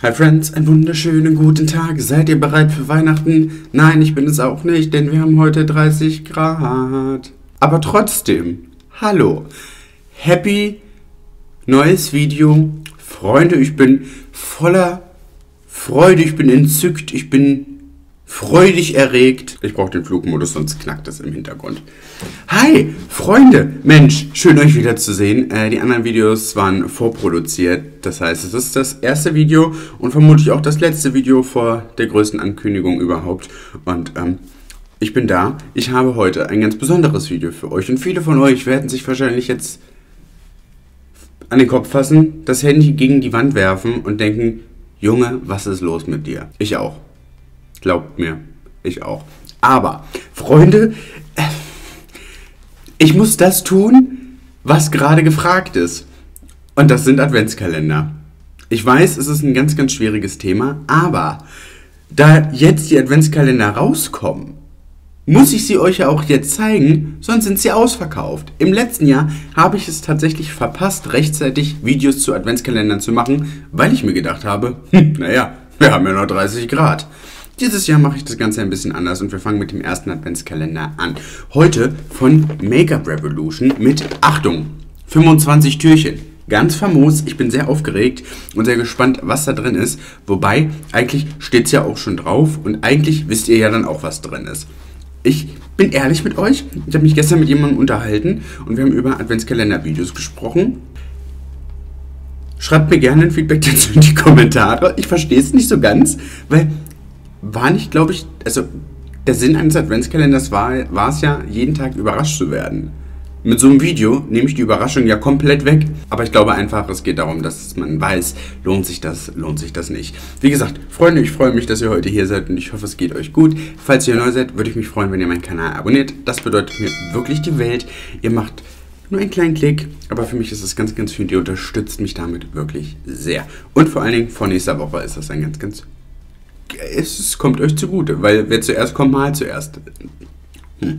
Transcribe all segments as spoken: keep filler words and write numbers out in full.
Hi Friends, einen wunderschönen guten Tag. Seid ihr bereit für Weihnachten? Nein, ich bin es auch nicht, denn wir haben heute dreißig Grad. Aber trotzdem, hallo, happy neues Video. Freunde, ich bin voller Freude, ich bin entzückt, ich bin freudig erregt. Ich brauche den Flugmodus, sonst knackt es im Hintergrund. Hi, Freunde! Mensch, schön euch wiederzusehen. Äh, die anderen Videos waren vorproduziert. Das heißt, es ist das erste Video und vermutlich auch das letzte Video vor der größten Ankündigung überhaupt. Und ähm, ich bin da. Ich habe heute ein ganz besonderes Video für euch. Und viele von euch werden sich wahrscheinlich jetzt an den Kopf fassen, das Handy gegen die Wand werfen und denken, Junge, was ist los mit dir? Ich auch. Glaubt mir, ich auch. Aber, Freunde, ich muss das tun, was gerade gefragt ist. Und das sind Adventskalender. Ich weiß, es ist ein ganz, ganz schwieriges Thema, aber da jetzt die Adventskalender rauskommen, muss ich sie euch ja auch jetzt zeigen, sonst sind sie ausverkauft. Im letzten Jahr habe ich es tatsächlich verpasst, rechtzeitig Videos zu Adventskalendern zu machen, weil ich mir gedacht habe, hm, naja, wir haben ja noch dreißig Grad. Dieses Jahr mache ich das Ganze ein bisschen anders und wir fangen mit dem ersten Adventskalender an. Heute von Make-up Revolution mit, Achtung, fünfundzwanzig Türchen. Ganz famos, ich bin sehr aufgeregt und sehr gespannt, was da drin ist. Wobei, eigentlich steht es ja auch schon drauf und eigentlich wisst ihr ja dann auch, was drin ist. Ich bin ehrlich mit euch, ich habe mich gestern mit jemandem unterhalten und wir haben über Adventskalender-Videos gesprochen. Schreibt mir gerne ein Feedback dazu in die Kommentare. Ich verstehe es nicht so ganz, weil... War nicht, glaube ich, also der Sinn eines Adventskalenders war, war es ja, jeden Tag überrascht zu werden. Mit so einem Video nehme ich die Überraschung ja komplett weg. Aber ich glaube einfach, es geht darum, dass man weiß, lohnt sich das, lohnt sich das nicht. Wie gesagt, Freunde, ich freue mich, dass ihr heute hier seid und ich hoffe, es geht euch gut. Falls ihr neu seid, würde ich mich freuen, wenn ihr meinen Kanal abonniert. Das bedeutet mir wirklich die Welt. Ihr macht nur einen kleinen Klick, aber für mich ist es ganz, ganz viel. Ihr unterstützt mich damit wirklich sehr. Und vor allen Dingen, vor nächster Woche ist das ein ganz, ganz... Es kommt euch zugute, weil wer zuerst kommt, mal zuerst. Hm.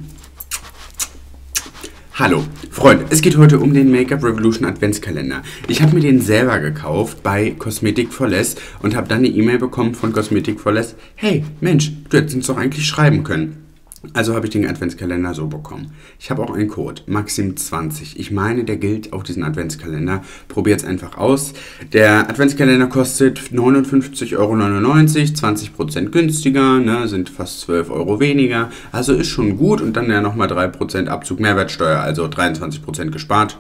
Hallo, Freunde, es geht heute um den Make-up Revolution Adventskalender. Ich habe mir den selber gekauft bei Cosmetic for Less und habe dann eine E-Mail bekommen von Cosmetic for Less. Hey, Mensch, du hättest uns doch eigentlich schreiben können. Also habe ich den Adventskalender so bekommen. Ich habe auch einen Code, Maxim zwanzig. Ich meine, der gilt auf diesen Adventskalender. Probiert es einfach aus. Der Adventskalender kostet neunundfünfzig Euro neunundneunzig, zwanzig Prozent günstiger, ne, sind fast zwölf Euro weniger. Also ist schon gut und dann ja nochmal drei Prozent Abzug Mehrwertsteuer, also dreiundzwanzig Prozent gespart.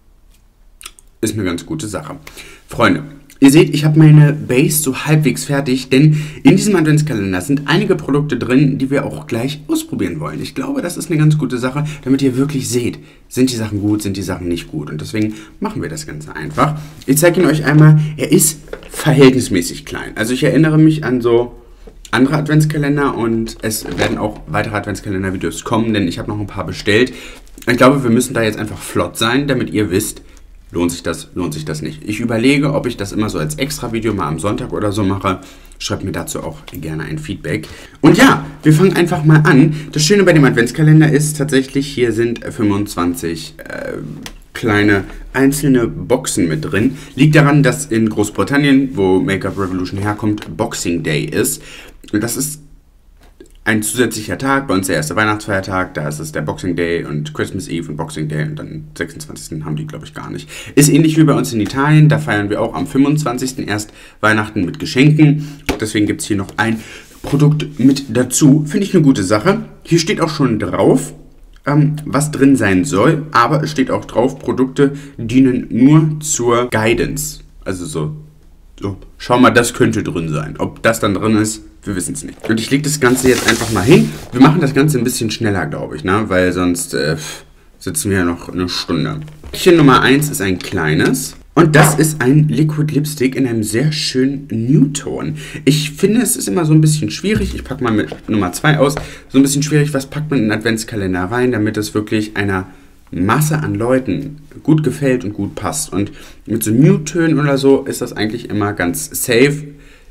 Ist eine ganz gute Sache. Freunde, ihr seht, ich habe meine Base so halbwegs fertig, denn in diesem Adventskalender sind einige Produkte drin, die wir auch gleich ausprobieren wollen. Ich glaube, das ist eine ganz gute Sache, damit ihr wirklich seht, sind die Sachen gut, sind die Sachen nicht gut. Und deswegen machen wir das Ganze einfach. Ich zeige ihn euch einmal, er ist verhältnismäßig klein. Also ich erinnere mich an so andere Adventskalender und es werden auch weitere Adventskalender-Videos kommen, denn ich habe noch ein paar bestellt. Ich glaube, wir müssen da jetzt einfach flott sein, damit ihr wisst, lohnt sich das, lohnt sich das nicht. Ich überlege, ob ich das immer so als Extra-Video mal am Sonntag oder so mache. Schreibt mir dazu auch gerne ein Feedback. Und ja, wir fangen einfach mal an. Das Schöne bei dem Adventskalender ist tatsächlich, hier sind fünfundzwanzig äh, kleine einzelne Boxen mit drin. Liegt daran, dass in Großbritannien, wo Make-up Revolution herkommt, Boxing Day ist. Und das ist ein zusätzlicher Tag, bei uns der erste Weihnachtsfeiertag, da ist es der Boxing Day und Christmas Eve und Boxing Day und dann sechsundzwanzigsten haben die, glaube ich, gar nicht. Ist ähnlich wie bei uns in Italien, da feiern wir auch am fünfundzwanzigsten erst Weihnachten mit Geschenken. Deswegen gibt es hier noch ein Produkt mit dazu. Finde ich eine gute Sache. Hier steht auch schon drauf, ähm, was drin sein soll, aber es steht auch drauf, Produkte dienen nur zur Guidance. Also so, so, schau mal, das könnte drin sein. Ob das dann drin ist, wir wissen es nicht. Und ich lege das Ganze jetzt einfach mal hin. Wir machen das Ganze ein bisschen schneller, glaube ich, ne? Weil sonst äh, sitzen wir ja noch eine Stunde. Päckchen Nummer eins ist ein kleines. Und das ist ein Liquid Lipstick in einem sehr schönen Nude-Ton. Ich finde, es ist immer so ein bisschen schwierig. Ich packe mal mit Nummer zwei aus. So ein bisschen schwierig, was packt man in den Adventskalender rein, damit es wirklich einer Masse an Leuten gut gefällt und gut passt. Und mit so Nude-Tönen oder so ist das eigentlich immer ganz safe.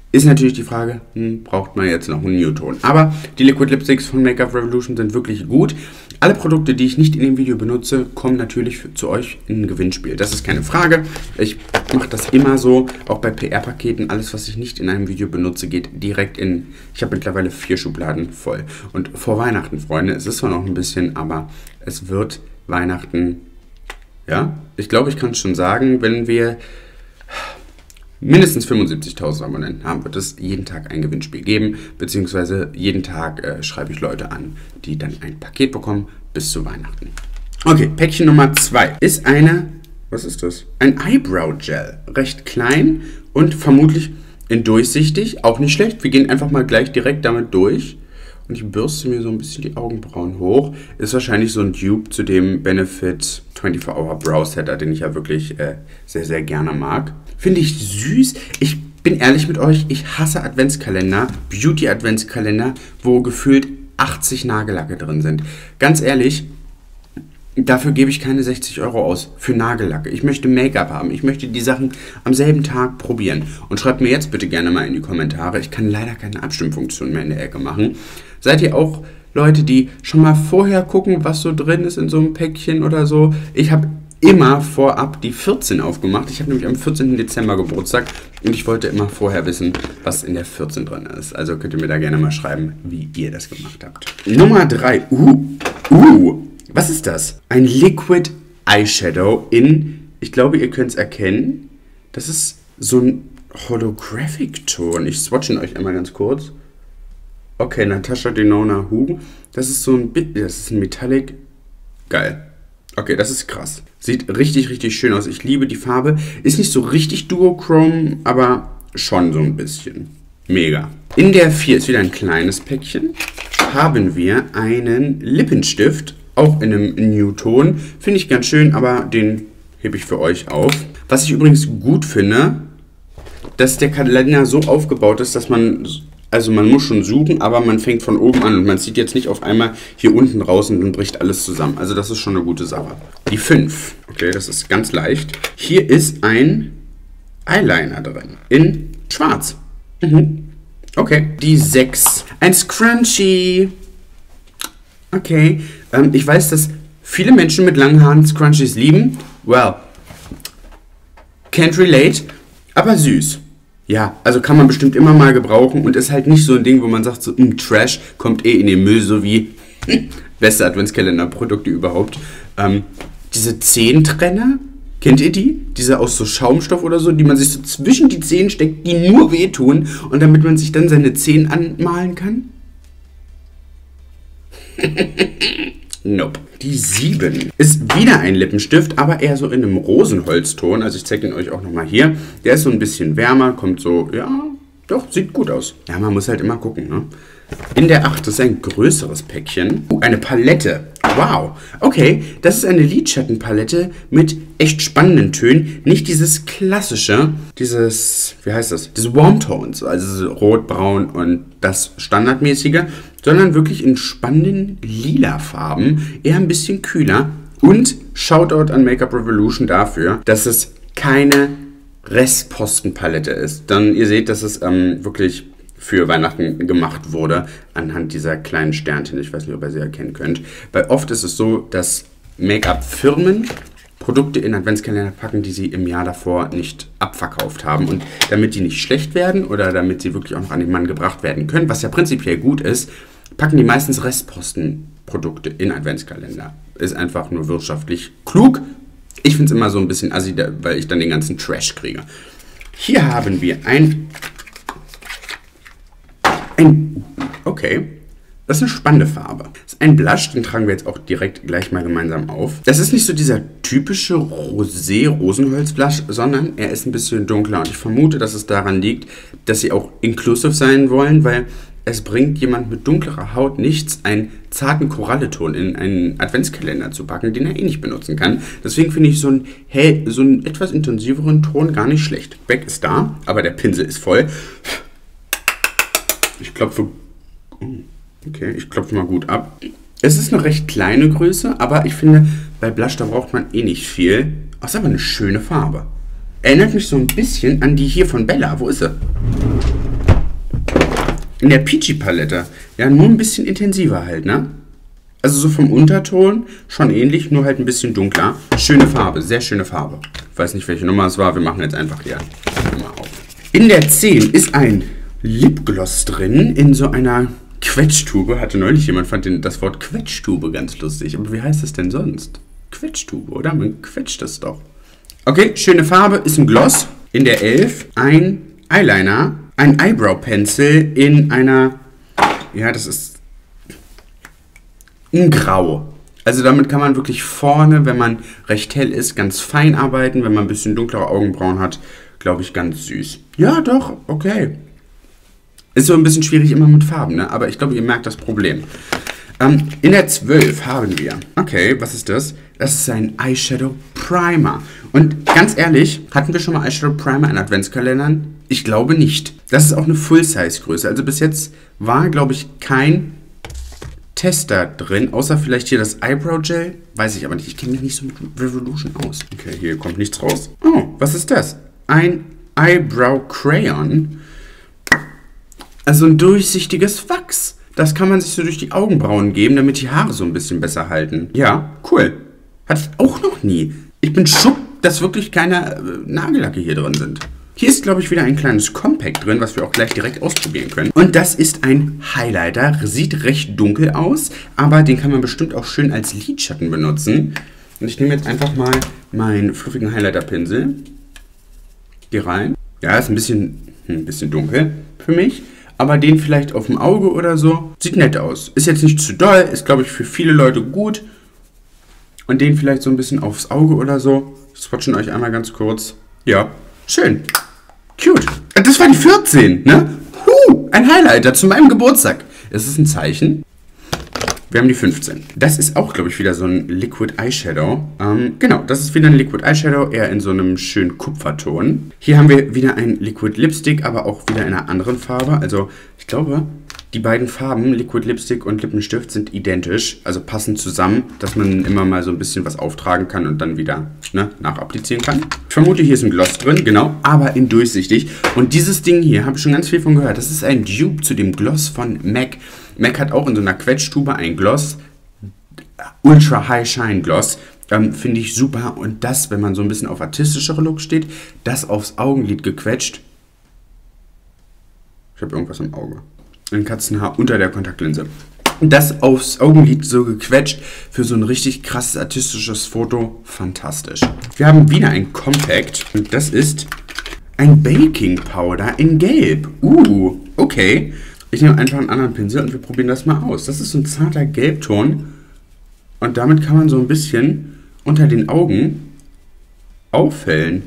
Ist natürlich die Frage, hm, braucht man jetzt noch einen Newton? Aber die Liquid Lipsticks von Make-up Revolution sind wirklich gut. Alle Produkte, die ich nicht in dem Video benutze, kommen natürlich für, zu euch in ein Gewinnspiel. Das ist keine Frage. Ich mache das immer so, auch bei P R-Paketen. Alles, was ich nicht in einem Video benutze, geht direkt in... Ich habe mittlerweile vier Schubladen voll. Und vor Weihnachten, Freunde, es ist zwar noch ein bisschen, aber es wird Weihnachten... Ja, ich glaube, ich kann es schon sagen, wenn wir... mindestens fünfundsiebzigtausend Abonnenten haben, wird es jeden Tag ein Gewinnspiel geben, beziehungsweise jeden Tag äh, schreibe ich Leute an, die dann ein Paket bekommen bis zu Weihnachten. Okay, Päckchen Nummer zwei ist eine, was ist das? Ein Eyebrow Gel, recht klein und vermutlich in durchsichtig, auch nicht schlecht. Wir gehen einfach mal gleich direkt damit durch und ich bürste mir so ein bisschen die Augenbrauen hoch. Ist wahrscheinlich so ein Dupe zu dem Benefit vierundzwanzig Hour Brow Setter, den ich ja wirklich äh, sehr, sehr gerne mag. Finde ich süß. Ich bin ehrlich mit euch, ich hasse Adventskalender, Beauty-Adventskalender, wo gefühlt achtzig Nagellacke drin sind. Ganz ehrlich, dafür gebe ich keine sechzig Euro aus für Nagellacke. Ich möchte Make-up haben. Ich möchte die Sachen am selben Tag probieren. Und schreibt mir jetzt bitte gerne mal in die Kommentare. Ich kann leider keine Abstimmfunktion mehr in der Ecke machen. Seid ihr auch Leute, die schon mal vorher gucken, was so drin ist in so einem Päckchen oder so? Ich habe immer vorab die vierzehn aufgemacht. Ich habe nämlich am vierzehnten Dezember Geburtstag und ich wollte immer vorher wissen, was in der vierzehn drin ist. Also könnt ihr mir da gerne mal schreiben, wie ihr das gemacht habt. Nummer drei. Uh, uh, was ist das? Ein Liquid Eyeshadow in, ich glaube, ihr könnt es erkennen. Das ist so ein Holographic-Ton. Ich swatche ihn euch einmal ganz kurz. Okay, Natasha Denona Hu. Das ist so ein Bit, das ist ein Metallic. Geil. Okay, das ist krass. Sieht richtig, richtig schön aus. Ich liebe die Farbe. Ist nicht so richtig Duochrome, aber schon so ein bisschen. Mega. In der vier ist wieder ein kleines Päckchen. Haben wir einen Lippenstift, auch in einem Nude-Ton. Finde ich ganz schön, aber den hebe ich für euch auf. Was ich übrigens gut finde, dass der Kalender so aufgebaut ist, dass man... Also man muss schon suchen, aber man fängt von oben an und man zieht jetzt nicht auf einmal hier unten raus und dann bricht alles zusammen. Also das ist schon eine gute Sache. Die fünf. Okay, das ist ganz leicht. Hier ist ein Eyeliner drin. In schwarz. Mhm. Okay. Die sechs. Ein Scrunchie. Okay. Ähm, ich weiß, dass viele Menschen mit langen Haaren Scrunchies lieben. Well. Can't relate. Aber süß. Ja, also kann man bestimmt immer mal gebrauchen und ist halt nicht so ein Ding, wo man sagt, so, mh, Trash kommt eh in den Müll, so wie beste Adventskalender-Produkte überhaupt. Ähm, diese Zehentrenner, kennt ihr die? Diese aus so Schaumstoff oder so, die man sich so zwischen die Zehen steckt, die nur wehtun und damit man sich dann seine Zehen anmalen kann? Nope. Die sieben ist wieder ein Lippenstift, aber eher so in einem Rosenholzton. Also ich zeige ihn euch auch nochmal hier. Der ist so ein bisschen wärmer, kommt so, ja, doch, sieht gut aus. Ja, man muss halt immer gucken, ne? In der acht ist ein größeres Päckchen. Uh, eine Palette. Wow. Okay, das ist eine Lidschattenpalette mit echt spannenden Tönen. Nicht dieses klassische, dieses, wie heißt das? Diese Warm Tones, also rot, braun und das standardmäßige, sondern wirklich in spannenden lila Farben. Eher ein bisschen kühler. Und Shoutout an Make-up Revolution dafür, dass es keine Restpostenpalette ist. Dann ihr seht, dass es ähm, wirklich für Weihnachten gemacht wurde, anhand dieser kleinen Sternchen. Ich weiß nicht, ob ihr sie erkennen könnt. Weil oft ist es so, dass Make-up-Firmen Produkte in Adventskalender packen, die sie im Jahr davor nicht abverkauft haben. Und damit die nicht schlecht werden oder damit sie wirklich auch noch an den Mann gebracht werden können, was ja prinzipiell gut ist, packen die meistens Restpostenprodukte in Adventskalender. Ist einfach nur wirtschaftlich klug. Ich finde es immer so ein bisschen assi, weil ich dann den ganzen Trash kriege. Hier haben wir ein... Ein, okay, das ist eine spannende Farbe. Das ist ein Blush, den tragen wir jetzt auch direkt gleich mal gemeinsam auf. Das ist nicht so dieser typische Rosé-Rosenholz-Blush, sondern er ist ein bisschen dunkler. Und ich vermute, dass es daran liegt, dass sie auch inclusive sein wollen, weil es bringt jemand mit dunklerer Haut nichts, einen zarten Koralleton in einen Adventskalender zu packen, den er eh nicht benutzen kann. Deswegen finde ich so einen, hell, so einen etwas intensiveren Ton gar nicht schlecht. Back ist da, aber der Pinsel ist voll. Ich klopfe, okay, ich klopfe mal gut ab. Es ist eine recht kleine Größe, aber ich finde, bei Blush, da braucht man eh nicht viel. Ach, ist aber eine schöne Farbe. Erinnert mich so ein bisschen an die hier von Bella. Wo ist sie? in der Peachy-Palette. Ja, nur ein bisschen intensiver halt, ne? Also so vom Unterton schon ähnlich, nur halt ein bisschen dunkler. Schöne Farbe, sehr schöne Farbe. Ich weiß nicht, welche Nummer es war, wir machen jetzt einfach hier Nummer auf. In der zehn ist ein Lipgloss drin, in so einer Quetschtube. Hatte neulich jemand, fand den, das Wort Quetschtube ganz lustig. Aber wie heißt das denn sonst? Quetschtube, oder? Man quetscht das doch. Okay, schöne Farbe, ist ein Gloss. In der elf ein Eyeliner, ein Eyebrow Pencil in einer, ja, das ist ein Grau. Also damit kann man wirklich vorne, wenn man recht hell ist, ganz fein arbeiten. Wenn man ein bisschen dunklere Augenbrauen hat, glaube ich, ganz süß. Ja, doch, okay. Ist so ein bisschen schwierig immer mit Farben, ne? Aber ich glaube, ihr merkt das Problem. Ähm, in der zwölf haben wir, okay, was ist das? Das ist ein Eyeshadow Primer. Und ganz ehrlich, hatten wir schon mal Eyeshadow Primer in Adventskalendern? Ich glaube nicht. Das ist auch eine Full-Size-Größe. Also bis jetzt war, glaube ich, kein Tester drin, außer vielleicht hier das Eyebrow Gel. Weiß ich aber nicht. Ich kenne mich nicht so mit Revolution aus. Okay, hier kommt nichts raus. Oh, was ist das? Ein Eyebrow Crayon. Also ein durchsichtiges Wachs. Das kann man sich so durch die Augenbrauen geben, damit die Haare so ein bisschen besser halten. Ja, cool. Hatte ich auch noch nie. Ich bin schock, dass wirklich keine äh, Nagellacke hier drin sind. Hier ist, glaube ich, wieder ein kleines Compact drin, was wir auch gleich direkt ausprobieren können. Und das ist ein Highlighter. Sieht recht dunkel aus, aber den kann man bestimmt auch schön als Lidschatten benutzen. Und ich nehme jetzt einfach mal meinen fluffigen Highlighter-Pinsel. Hier rein. Ja, ist ein bisschen, ein bisschen dunkel für mich. Aber den vielleicht auf dem Auge oder so. Sieht nett aus. Ist jetzt nicht zu doll. Ist, glaube ich, für viele Leute gut. Und den vielleicht so ein bisschen aufs Auge oder so. Ich swatche euch einmal ganz kurz. Ja, schön. Cute. Das war die vierzehn, ne? Huh, ein Highlighter zu meinem Geburtstag. Es ist ein Zeichen. Wir haben die fünfzehn. Das ist auch, glaube ich, wieder so ein Liquid Eyeshadow. Ähm, genau, das ist wieder ein Liquid Eyeshadow, eher in so einem schönen Kupferton. Hier haben wir wieder ein Liquid Lipstick, aber auch wieder in einer anderen Farbe. Also, ich glaube, die beiden Farben, Liquid Lipstick und Lippenstift, sind identisch. Also passen zusammen, dass man immer mal so ein bisschen was auftragen kann und dann wieder ne, nachapplizieren kann. Ich vermute, hier ist ein Gloss drin, genau, aber in durchsichtig. Und dieses Ding hier, habe ich schon ganz viel von gehört. Das ist ein Dupe zu dem Gloss von M A C. M A C hat auch in so einer Quetschtube ein Gloss, Ultra High Shine Gloss, ähm, finde ich super. Und das, wenn man so ein bisschen auf artistischere Look steht, das aufs Augenlid gequetscht. Ich habe irgendwas im Auge. Ein Katzenhaar unter der Kontaktlinse. Das aufs Augenlid so gequetscht für so ein richtig krasses artistisches Foto. Fantastisch. Wir haben wieder ein Compact und das ist ein Baking Powder in Gelb. Uh, okay. Ich nehme einfach einen anderen Pinsel und wir probieren das mal aus. Das ist so ein zarter Gelbton und damit kann man so ein bisschen unter den Augen auffällen.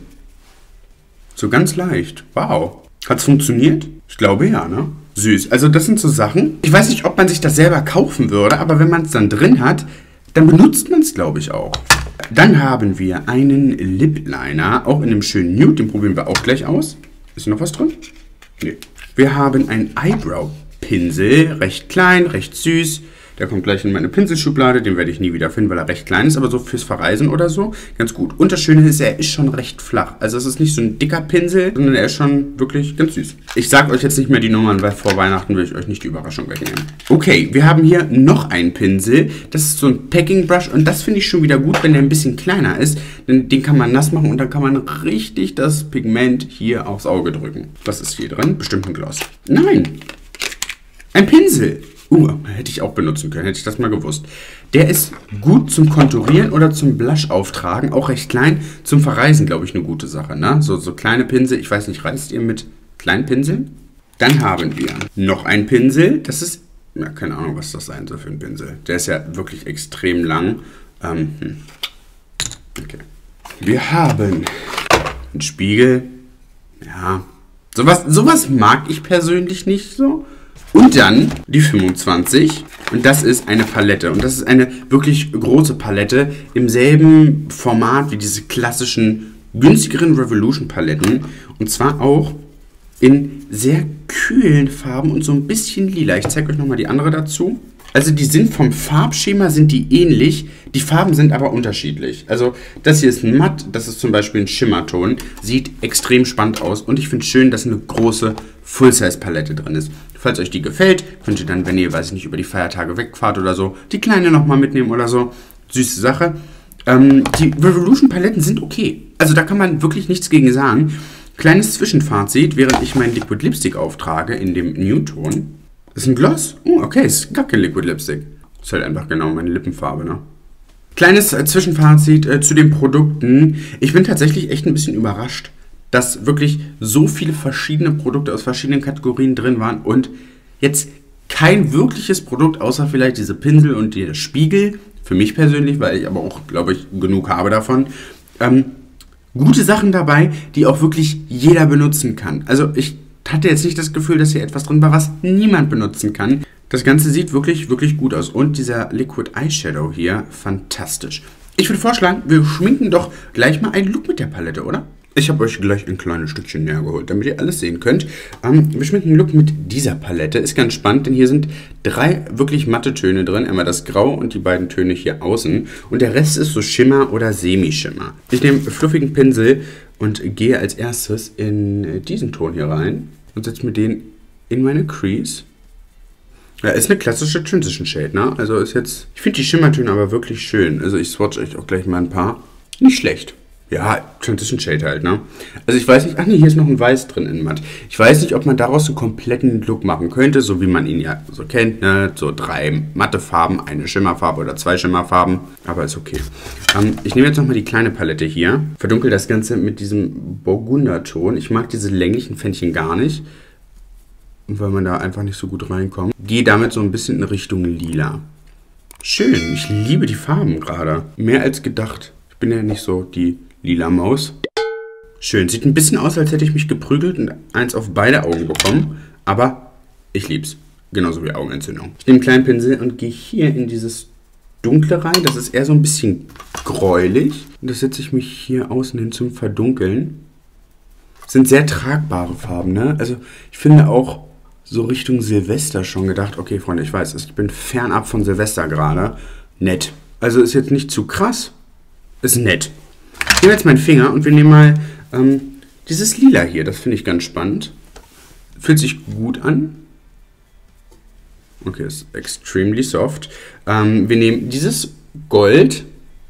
So ganz leicht. Wow. Hat es funktioniert? Ich glaube ja, ne? Süß. Also das sind so Sachen. Ich weiß nicht, ob man sich das selber kaufen würde, aber wenn man es dann drin hat, dann benutzt man es, glaube ich, auch. Dann haben wir einen Lip Liner, auch in einem schönen Nude. Den probieren wir auch gleich aus. Ist noch was drin? Nee. Wir haben einen Eyebrow Pinsel, recht klein, recht süß. Der kommt gleich in meine Pinselschublade, den werde ich nie wieder finden, weil er recht klein ist, aber so fürs Verreisen oder so ganz gut. Und das Schöne ist, er ist schon recht flach. Also es ist nicht so ein dicker Pinsel, sondern er ist schon wirklich ganz süß. Ich sage euch jetzt nicht mehr die Nummern, weil vor Weihnachten will ich euch nicht die Überraschung wegnehmen. Okay, wir haben hier noch einen Pinsel. Das ist so ein Packing Brush und das finde ich schon wieder gut, wenn der ein bisschen kleiner ist. Denn den kann man nass machen und dann kann man richtig das Pigment hier aufs Auge drücken. Was ist hier drin? Bestimmt ein Gloss. Nein! Ein Pinsel! Uh, hätte ich auch benutzen können, hätte ich das mal gewusst. Der ist gut zum Konturieren oder zum Blush auftragen, auch recht klein. Zum Verreisen, glaube ich, eine gute Sache, ne? So, so kleine Pinsel, ich weiß nicht, reist ihr mit kleinen Pinseln? Dann haben wir noch einen Pinsel, das ist, ja, keine Ahnung, was das sein soll für ein Pinsel. Der ist ja wirklich extrem lang. Ähm, hm. Okay. Wir haben einen Spiegel, ja, sowas, sowas mag ich persönlich nicht so. Und dann die fünfundzwanzig und das ist eine Palette und das ist eine wirklich große Palette im selben Format wie diese klassischen günstigeren Revolution Paletten und zwar auch in sehr kühlen Farben und so ein bisschen lila. Ich zeige euch nochmal die andere dazu. Also die sind vom Farbschema sind die ähnlich, die Farben sind aber unterschiedlich. Also das hier ist ein Matt, das ist zum Beispiel ein Schimmerton, sieht extrem spannend aus und ich finde es schön, dass eine große Full-Size-Palette drin ist. Falls euch die gefällt, könnt ihr dann, wenn ihr, weiß ich nicht, über die Feiertage wegfahrt oder so, die kleine nochmal mitnehmen oder so. Süße Sache. Ähm, die Revolution-Paletten sind okay. Also da kann man wirklich nichts gegen sagen. Kleines Zwischenfazit, während ich meinen Liquid Lipstick auftrage in dem Nude-Ton. Das ist ein Gloss? Oh, okay, ist gar kein Liquid Lipstick. Ist halt einfach genau meine Lippenfarbe, ne? Kleines äh, Zwischenfazit äh, zu den Produkten. Ich bin tatsächlich echt ein bisschen überrascht, dass wirklich so viele verschiedene Produkte aus verschiedenen Kategorien drin waren und jetzt kein wirkliches Produkt, außer vielleicht diese Pinsel und der Spiegel, für mich persönlich, weil ich aber auch, glaube ich, genug habe davon, ähm, gute Sachen dabei, die auch wirklich jeder benutzen kann. Also ich hatte jetzt nicht das Gefühl, dass hier etwas drin war, was niemand benutzen kann. Das Ganze sieht wirklich, wirklich gut aus. Und dieser Liquid Eyeshadow hier, fantastisch. Ich würde vorschlagen, wir schminken doch gleich mal einen Look mit der Palette, oder? Ich habe euch gleich ein kleines Stückchen näher geholt, damit ihr alles sehen könnt. Ähm, wir schminken einen Look mit dieser Palette. Ist ganz spannend, denn hier sind drei wirklich matte Töne drin. Einmal das Grau und die beiden Töne hier außen. Und der Rest ist so Schimmer oder Semi-Schimmer. Ich nehme einen fluffigen Pinsel und gehe als erstes in diesen Ton hier rein und setze mir den in meine Crease. Ja, ist eine klassische Transition Shade, ne? Also ist jetzt, ich finde die Schimmertöne aber wirklich schön. Also ich swatch euch auch gleich mal ein paar. Nicht schlecht. Ja, Transition Shade halt, ne? Also ich weiß nicht, ach nee, hier ist noch ein Weiß drin in Matt. Ich weiß nicht, ob man daraus einen kompletten Look machen könnte, so wie man ihn ja so kennt, ne? So drei matte Farben, eine Schimmerfarbe oder zwei Schimmerfarben, aber ist okay. Ähm, ich nehme jetzt nochmal die kleine Palette hier, verdunkel das Ganze mit diesem Burgunderton. Ich mag diese länglichen Fändchen gar nicht, weil man da einfach nicht so gut reinkommt. Gehe damit so ein bisschen in Richtung Lila. Schön, ich liebe die Farben gerade. Mehr als gedacht. Ich bin ja nicht so die lila Maus. Schön. Sieht ein bisschen aus, als hätte ich mich geprügelt und eins auf beide Augen bekommen. Aber ich lieb's. Genauso wie Augenentzündung. Ich nehme einen kleinen Pinsel und gehe hier in dieses Dunkle rein. Das ist eher so ein bisschen gräulich. Und das setze ich mich hier außen hin zum Verdunkeln. Das sind sehr tragbare Farben, ne? Also ich finde auch so Richtung Silvester schon gedacht. Okay, Freunde, ich weiß, ich bin fernab von Silvester gerade. Nett. Also ist jetzt nicht zu krass. Ist nett. Ich nehme jetzt meinen Finger und wir nehmen mal ähm, dieses Lila hier. Das finde ich ganz spannend. Fühlt sich gut an. Okay, ist extremely soft. Ähm, wir nehmen dieses Gold.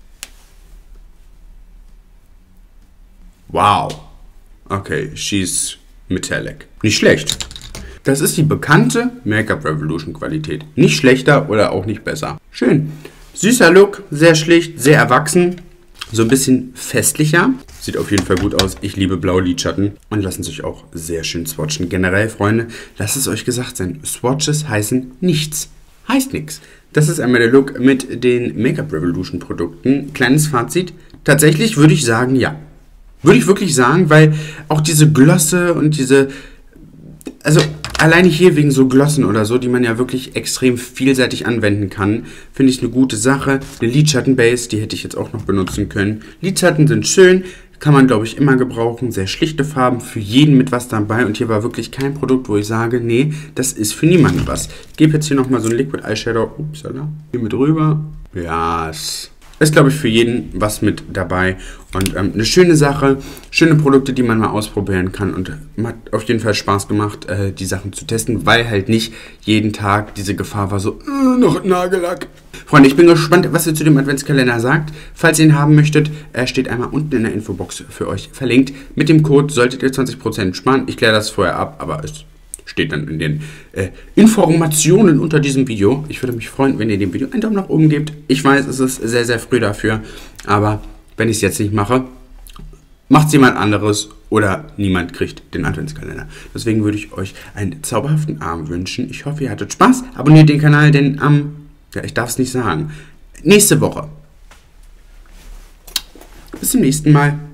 Wow. Okay, she's metallic. Nicht schlecht. Das ist die bekannte Make-up Revolution Qualität. Nicht schlechter oder auch nicht besser. Schön. Süßer Look, sehr schlicht, sehr erwachsen. So ein bisschen festlicher. Sieht auf jeden Fall gut aus. Ich liebe blaue Lidschatten und lassen sich auch sehr schön swatchen. Generell, Freunde, lasst es euch gesagt sein. Swatches heißen nichts. Heißt nichts. Das ist einmal der Look mit den Make-up Revolution Produkten. Kleines Fazit. Tatsächlich würde ich sagen, ja. Würde ich wirklich sagen, weil auch diese Glosse und diese... Also alleine hier wegen so Glossen oder so, die man ja wirklich extrem vielseitig anwenden kann, finde ich eine gute Sache. Eine Lidschattenbase, die hätte ich jetzt auch noch benutzen können. Lidschatten sind schön, kann man glaube ich immer gebrauchen. Sehr schlichte Farben, für jeden mit was dabei. Und hier war wirklich kein Produkt, wo ich sage, nee, das ist für niemanden was. Ich gebe jetzt hier nochmal so ein Liquid Eyeshadow. Upsala. Hier mit rüber. Ja, es ist glaube ich für jeden was mit dabei. Und ähm, eine schöne Sache, schöne Produkte, die man mal ausprobieren kann. Und hat auf jeden Fall Spaß gemacht, äh, die Sachen zu testen, weil halt nicht jeden Tag diese Gefahr war, so, äh, noch Nagellack. Freunde, ich bin gespannt, was ihr zu dem Adventskalender sagt. Falls ihr ihn haben möchtet, er steht einmal unten in der Infobox für euch verlinkt. Mit dem Code solltet ihr zwanzig Prozent sparen. Ich kläre das vorher ab, aber es steht dann in den äh, Informationen unter diesem Video. Ich würde mich freuen, wenn ihr dem Video einen Daumen nach oben gebt. Ich weiß, es ist sehr, sehr früh dafür, aber wenn ich es jetzt nicht mache, macht es jemand anderes oder niemand kriegt den Adventskalender. Deswegen würde ich euch einen zauberhaften Abend wünschen. Ich hoffe, ihr hattet Spaß. Abonniert den Kanal, denn am, ähm, ja, ich darf es nicht sagen, nächste Woche. Bis zum nächsten Mal.